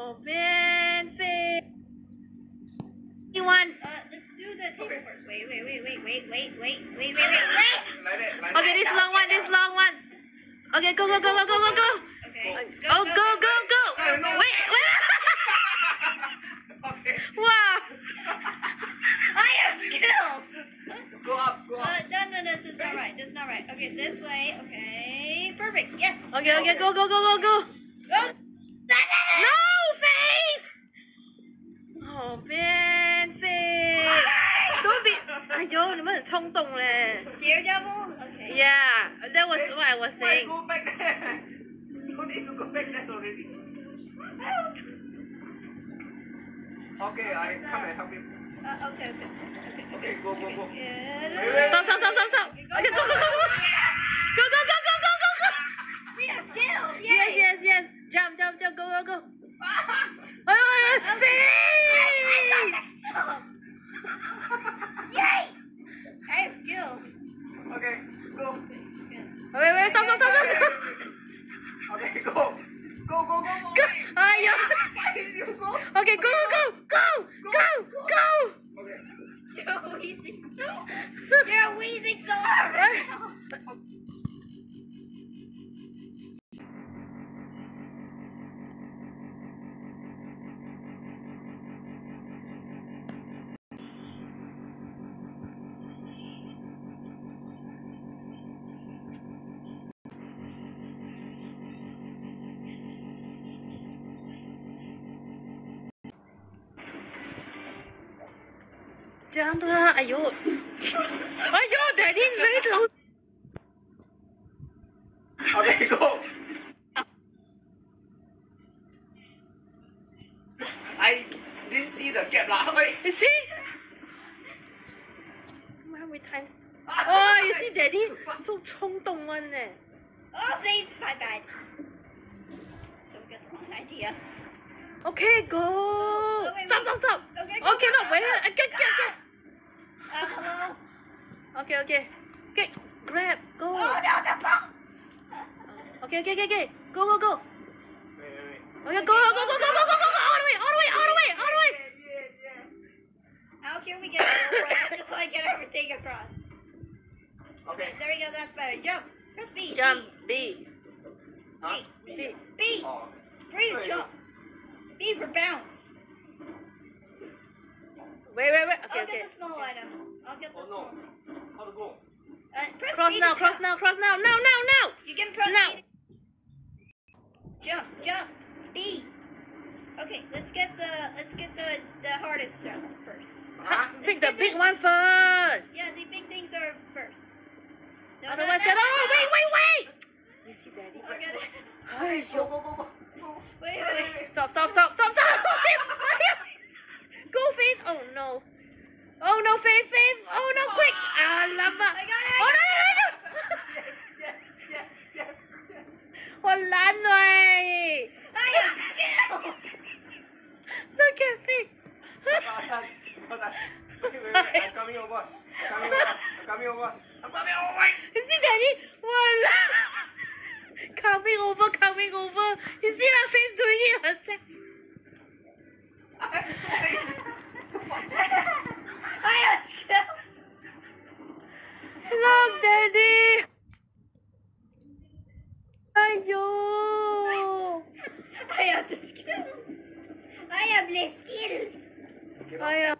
Oh, Ben, Faith. You want? Let's do the table first. Wait. Okay, this long one. Okay, go. Okay. Oh, go. Wait. Wow. I have skills. Go up. No, this is not right. Okay, this way. Okay, perfect. Yes. Okay. Go. No, Faith. Oh, Ben, Faith. Don't be. 哎呦，你们很冲动嘞。Daredevil. Okay. Yeah, that was what I was saying. Go back there. You need to go back there already. Okay, I come and help you. Okay. Okay, go. Stop. Okay, Go. We have skills. Yes. Jump. Go. Oh, yes, Yay! I have skills. Okay, go. Wait, stop. Okay, go. Go. Ayo. You go. Okay, go. Okay. You're wheezing so hard right now. Jump lah, ayo, Daddy is very close. Okay, go. I didn't see the gap lah. Wait. You see? How many times? Oh, you see, Daddy so 冲动 one eh. Oh, please, my bad. Don't get the wrong idea. Okay, go. Stop. Okay, no, wait. Get. Hello. Okay. Grab. Go. Oh, no, the phone. Okay. Go. Wait. Okay, go. All the way. How can we get across? Just like get everything across. Okay. There we go. That's better. Jump. Press B. Jump. B. Huh? B. Oh. Free to jump. B for bounce. Wait. Okay. I'll get the small items. How to go? Press cross B now. Now. You can press now. B. Jump. B. Okay, let's get the hardest stuff first. Pick the big one first. Yeah, the big things are first. Otherwise, wait. You see, Daddy? Go. Wait. Stop. Go, Faith. Oh no, Faith. Oh no, quick. Lama. I got it. Oh no. Yes. 我懒了哎。Look at Faith. Wait. I'm coming over. You see, Daddy? Coming over. You see how Faith doing it herself? I have skills. Look, Daddy. Ayo. I have the skills.